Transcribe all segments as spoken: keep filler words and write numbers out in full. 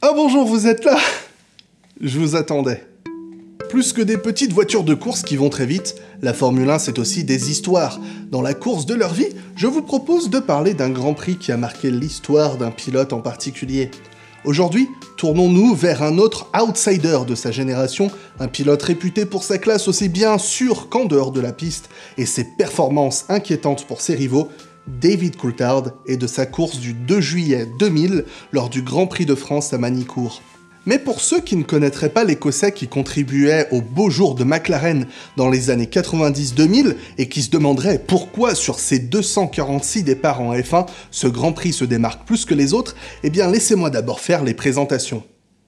Ah bonjour, vous êtes là? Je vous attendais. Plus que des petites voitures de course qui vont très vite, la Formule un c'est aussi des histoires. Dans la course de leur vie, je vous propose de parler d'un Grand Prix qui a marqué l'histoire d'un pilote en particulier. Aujourd'hui, tournons-nous vers un autre outsider de sa génération, un pilote réputé pour sa classe aussi bien sur qu'en dehors de la piste, et ses performances inquiétantes pour ses rivaux, David Coulthard, et de sa course du deux juillet deux mille lors du Grand Prix de France à Magny-Cours. Mais pour ceux qui ne connaîtraient pas l'Écossais qui contribuait aux beaux jours de McLaren dans les années quatre-vingt-dix deux mille et qui se demanderaient pourquoi sur ces deux cent quarante-six départs en F un, ce Grand Prix se démarque plus que les autres, eh bien laissez-moi d'abord faire les présentations.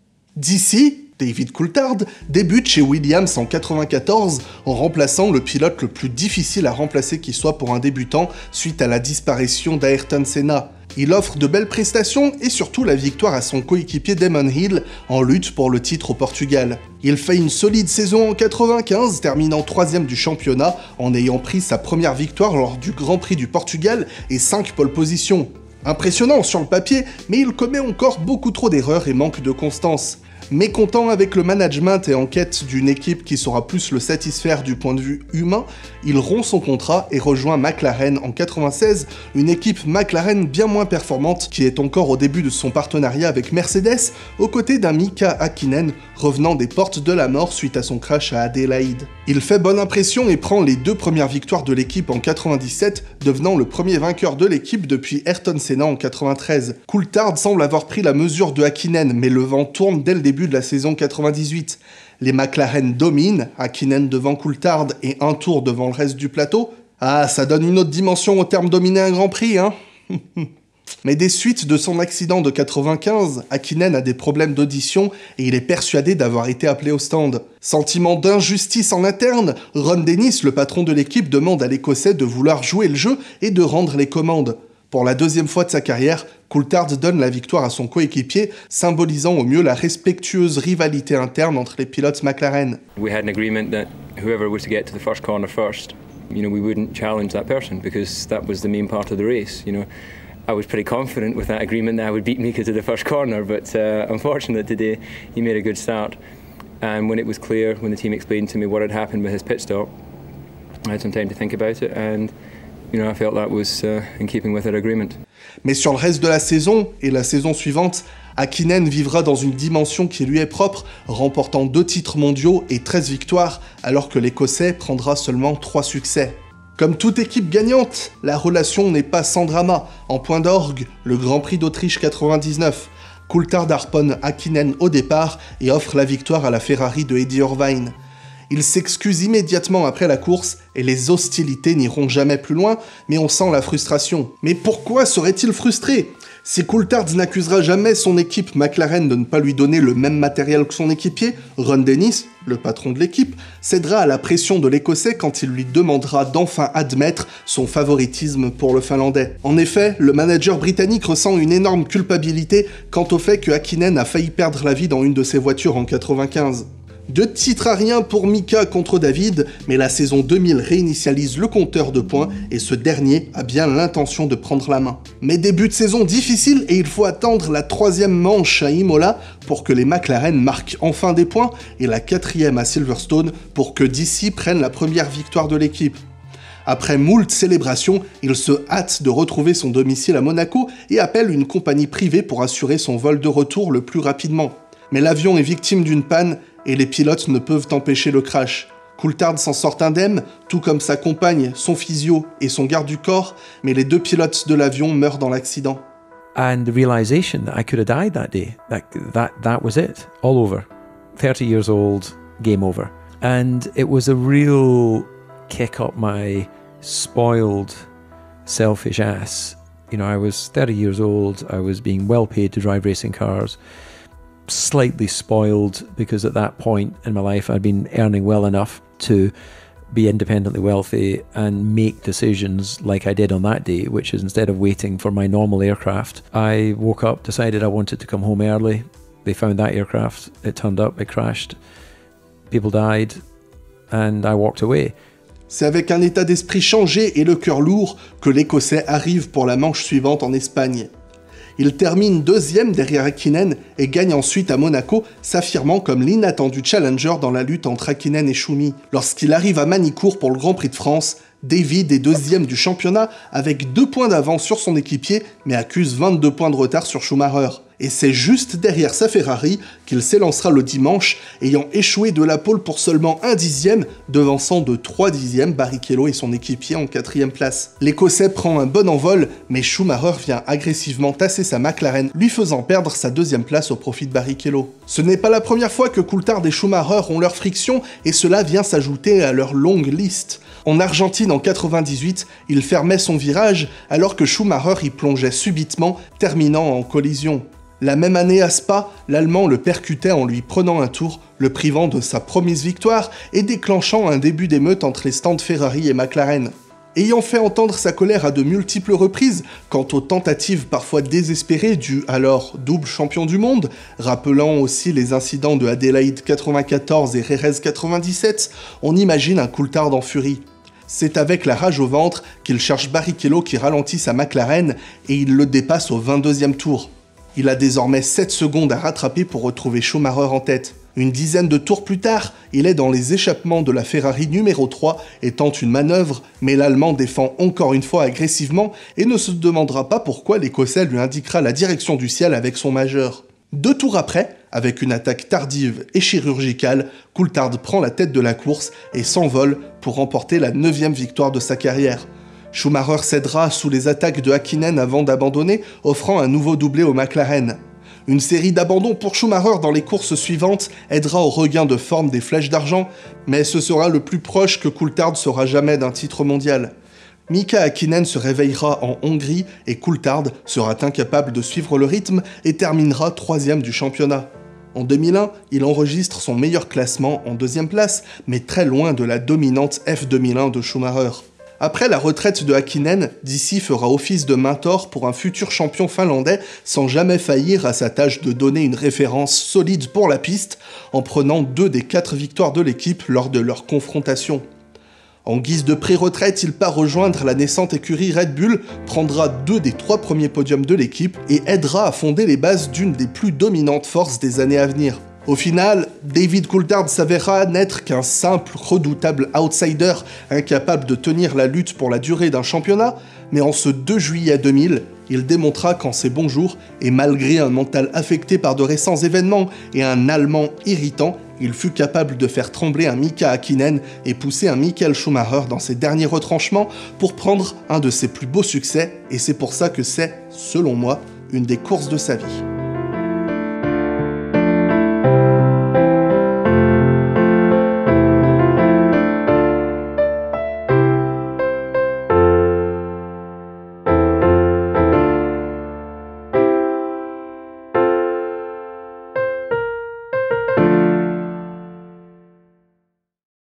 D'ici, David Coulthard débute chez Williams en quatre-vingt-quatorze en remplaçant le pilote le plus difficile à remplacer qui soit pour un débutant suite à la disparition d'Ayrton Senna. Il offre de belles prestations et surtout la victoire à son coéquipier Damon Hill en lutte pour le titre au Portugal. Il fait une solide saison en quatre-vingt-quinze, terminant troisième du championnat en ayant pris sa première victoire lors du Grand Prix du Portugal et cinq pole positions. Impressionnant sur le papier, mais il commet encore beaucoup trop d'erreurs et manque de constance. Mécontent avec le management et en quête d'une équipe qui saura plus le satisfaire du point de vue humain, il rompt son contrat et rejoint McLaren en quatre-vingt-seize, une équipe McLaren bien moins performante qui est encore au début de son partenariat avec Mercedes, aux côtés d'un Mika Häkkinen revenant des portes de la mort suite à son crash à Adélaïde. Il fait bonne impression et prend les deux premières victoires de l'équipe en quatre-vingt-dix-sept, devenant le premier vainqueur de l'équipe depuis Ayrton Senna en quatre-vingt-treize. Coulthard semble avoir pris la mesure de Häkkinen, mais le vent tourne dès le début de la saison quatre-vingt-dix-huit. Les McLaren dominent, Häkkinen devant Coulthard et un tour devant le reste du plateau. Ah, ça donne une autre dimension au terme dominer un Grand Prix, hein. Mais des suites de son accident de quatre-vingt-quinze, Häkkinen a des problèmes d'audition et il est persuadé d'avoir été appelé au stand. Sentiment d'injustice en interne, Ron Dennis, le patron de l'équipe, demande à l'Écossais de vouloir jouer le jeu et de rendre les commandes. Pour la deuxième fois de sa carrière, Coulthard donne la victoire à son coéquipier, symbolisant au mieux la respectueuse rivalité interne entre les pilotes McLaren. We had an agreement that whoever was to get to the first corner first, you know, we wouldn't challenge that person because that was the main part of the race, you know. I was pretty confident with that agreement that I would beat Mika to the first corner, but uh, unfortunately today he made a good start. And when it was clear, when the team explained to me what had happened with his pit stop, I had some time to think about it and you know, I felt that was uh, in keeping with that agreement. Mais sur le reste de la saison et la saison suivante, Häkkinen vivra dans une dimension qui lui est propre, remportant deux titres mondiaux et treize victoires, alors que l'Écossais prendra seulement trois succès. Comme toute équipe gagnante, la relation n'est pas sans drama. En point d'orgue, le Grand Prix d'Autriche quatre-vingt-dix-neuf. Coulthard harponne Häkkinen au départ et offre la victoire à la Ferrari de Eddie Irvine. Il s'excuse immédiatement après la course et les hostilités n'iront jamais plus loin, mais on sent la frustration. Mais pourquoi serait-il frustré? Si Coulthard n'accusera jamais son équipe McLaren de ne pas lui donner le même matériel que son équipier, Ron Dennis, le patron de l'équipe, cédera à la pression de l'Écossais quand il lui demandera d'enfin admettre son favoritisme pour le Finlandais. En effet, le manager britannique ressent une énorme culpabilité quant au fait que Häkkinen a failli perdre la vie dans une de ses voitures en quatre-vingt-quinze. Deux titres à rien pour Mika contre David, mais la saison deux mille réinitialise le compteur de points et ce dernier a bien l'intention de prendre la main. Mais début de saison difficile et il faut attendre la troisième manche à Imola pour que les McLaren marquent enfin des points et la quatrième à Silverstone pour que D C prenne la première victoire de l'équipe. Après moult célébrations, il se hâte de retrouver son domicile à Monaco et appelle une compagnie privée pour assurer son vol de retour le plus rapidement. Mais l'avion est victime d'une panne et les pilotes ne peuvent empêcher le crash. Coulthard s'en sort indemne, tout comme sa compagne, son physio et son garde du corps, mais les deux pilotes de l'avion meurent dans l'accident. And the realization that I could have died that day, that, that, that was it, all over. thirty years old, game over. And it was a real kick up my spoiled, selfish ass. You know, I was thirty years old, I was being well paid to drive racing cars, slightly spoiled because at that point in my life I'd been earning well enough to be independently wealthy and make decisions like I did on that day, which is instead of waiting for my normal aircraft, I woke up, decided I wanted to come home early. They found that aircraft, it turned up, it crashed, people died, and I walked away. C'est avec un état d'esprit changé et le cœur lourd que l'Écossais arrive pour la manche suivante en Espagne. Il termine deuxième derrière Häkkinen et gagne ensuite à Monaco, s'affirmant comme l'inattendu challenger dans la lutte entre Häkkinen et Schumi. Lorsqu'il arrive à Manicourt pour le Grand Prix de France, David est deuxième du championnat avec deux points d'avance sur son équipier, mais accuse vingt-deux points de retard sur Schumacher. Et c'est juste derrière sa Ferrari qu'il s'élancera le dimanche, ayant échoué de la pole pour seulement un dixième, devançant de trois dixièmes Barrichello et son équipier en quatrième place. L'Écossais prend un bon envol, mais Schumacher vient agressivement tasser sa McLaren, lui faisant perdre sa deuxième place au profit de Barrichello. Ce n'est pas la première fois que Coulthard et Schumacher ont leur friction, et cela vient s'ajouter à leur longue liste. En Argentine en quatre-vingt-dix-huit, il fermait son virage alors que Schumacher y plongeait subitement, terminant en collision. La même année à Spa, l'Allemand le percutait en lui prenant un tour, le privant de sa promise victoire et déclenchant un début d'émeute entre les stands Ferrari et McLaren. Ayant fait entendre sa colère à de multiples reprises quant aux tentatives parfois désespérées du alors double champion du monde, rappelant aussi les incidents de Adélaïde quatre-vingt-quatorze et Jerez quatre-vingt-dix-sept, on imagine un Coulthard en furie. C'est avec la rage au ventre qu'il cherche Barrichello qui ralentit sa McLaren et il le dépasse au vingt-deuxième tour. Il a désormais sept secondes à rattraper pour retrouver Schumacher en tête. Une dizaine de tours plus tard, il est dans les échappements de la Ferrari numéro trois et tente une manœuvre, mais l'Allemand défend encore une fois agressivement et ne se demandera pas pourquoi l'Écossais lui indiquera la direction du ciel avec son majeur. Deux tours après, avec une attaque tardive et chirurgicale, Coulthard prend la tête de la course et s'envole pour remporter la neuvième victoire de sa carrière. Schumacher cédera sous les attaques de Häkkinen avant d'abandonner, offrant un nouveau doublé au McLaren. Une série d'abandons pour Schumacher dans les courses suivantes aidera au regain de forme des flèches d'argent, mais ce sera le plus proche que Coulthard sera jamais d'un titre mondial. Mika Häkkinen se réveillera en Hongrie et Coulthard sera incapable de suivre le rythme et terminera troisième du championnat. En deux mille un, il enregistre son meilleur classement en deuxième place, mais très loin de la dominante F deux mille un de Schumacher. Après la retraite de Häkkinen, Dissy fera office de mentor pour un futur champion finlandais sans jamais faillir à sa tâche de donner une référence solide pour la piste en prenant deux des quatre victoires de l'équipe lors de leur confrontation. En guise de pré-retraite, il part rejoindre la naissante écurie Red Bull, prendra deux des trois premiers podiums de l'équipe et aidera à fonder les bases d'une des plus dominantes forces des années à venir. Au final, David Coulthard s'avérera n'être qu'un simple, redoutable outsider, incapable de tenir la lutte pour la durée d'un championnat, mais en ce deux juillet deux mille, il démontra qu'en ses bons jours, et malgré un mental affecté par de récents événements et un Allemand irritant, il fut capable de faire trembler un Mika Häkkinen et pousser un Michael Schumacher dans ses derniers retranchements pour prendre un de ses plus beaux succès, et c'est pour ça que c'est, selon moi, une des courses de sa vie.